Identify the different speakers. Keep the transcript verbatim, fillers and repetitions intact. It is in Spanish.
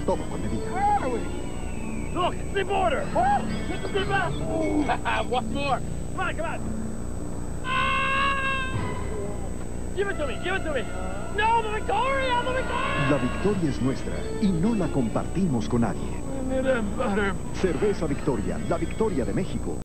Speaker 1: todo con medida.
Speaker 2: Where are we? Look, it's the border. Oh, get the good back. One more. Come on, come on. Ah! Give it to me, give it to me. No, the Victoria, the Victoria.
Speaker 1: La victoria es nuestra y no la compartimos con nadie. Cerveza Victoria, la victoria de México.